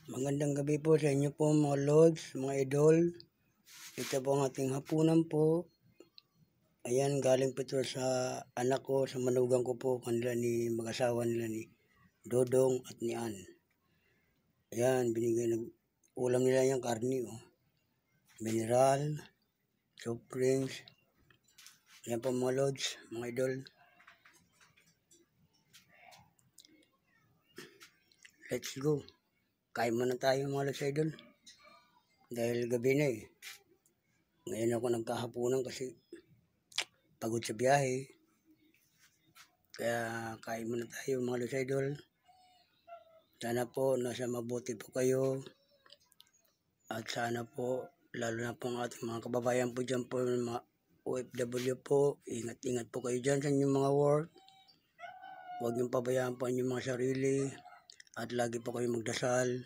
Magandang gabi po sa inyo po mga lods, mga idol. Ito po ang ating hapunan po. Ayan, galing po ito sa anak ko, sa manugang ko po, kanila ni mag-asawa nila ni Dodong at ni Ann. Ayan, binigay ng ulam nila yung karni. Oh. Mineral, soft drinks. Ayan po mga lods, mga idol. Let's go. Kain muna tayo mga lods idol. Dahil gabi na eh. Ngayon ako nagkahapunan kasi pagod sa biyahe. Kaya kain muna tayo mga lods idol. Sana po nasa mabuti po kayo. At sana po, lalo na po ang ating mga kababayan po dyan po, mga OFW po. Ingat-ingat po kayo dyan sa inyong mga work. Huwag niyong pabayaan po ang inyong mga sarili. At lagi po kayo magdasal.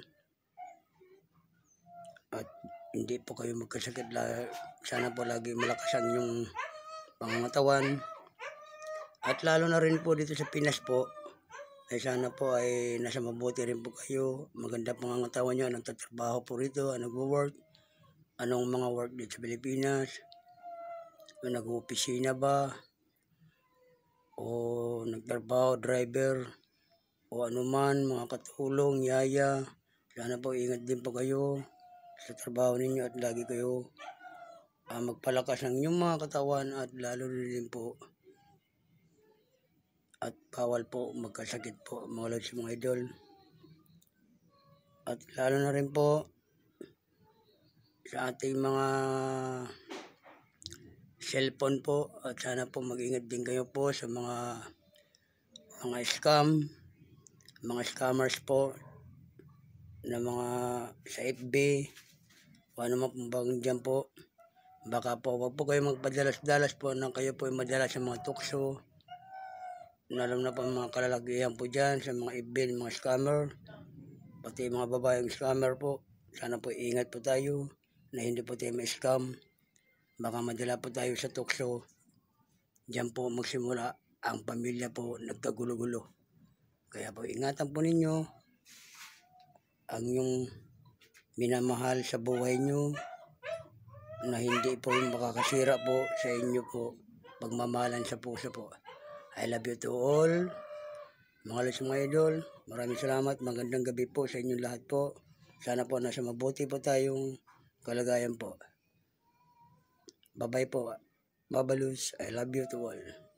At hindi po kayo magkasakit. Sana po lagi malakas ang inyong pangangatawan. At lalo na rin po dito sa Pinas po, ay sana po ay nasa mabuti rin po kayo. Maganda pangangatawan nyo. Anong tatrabaho po rito, anong work, anong mga work dito sa Pilipinas. Nag-opisina ba? O nagtrabaho, driver? O anuman, mga katulong, yaya. Sana po ingat din po kayo sa trabaho ninyo at lagi kayo magpalakas ng inyong mga katawan at lalo din po at bawal po magkasakit po mga lods mga idol. At lalo na rin po sa ating mga cellphone po at sana po mag-ingat din kayo po sa mga scam, mga scammers po na mga sa FB o ano man pong dyan po. Baka po wag po kayo magpadalas-dalas po nang kayo po ay madalas sa mga tukso. Alam na po mga kalalakihan po dyan sa mga FB, mga scammer. Pati mga babaeng scammer po. Sana po ingat po tayo na hindi po tayo ma-scam. Baka madala po tayo sa tukso. Diyan po magsimula ang pamilya po nagkagulo-gulo. Kaya po ingatan po ninyo ang yung minamahal sa buhay nyo na hindi po yung makakasira po sa inyo po pagmamahalan sa puso po. I love you to all. Mga lods mga idol, maraming salamat. Magandang gabi po sa inyong lahat po. Sana po nasa mabuti po tayong kalagayan po. Bye-bye po. Babalus, I love you to all.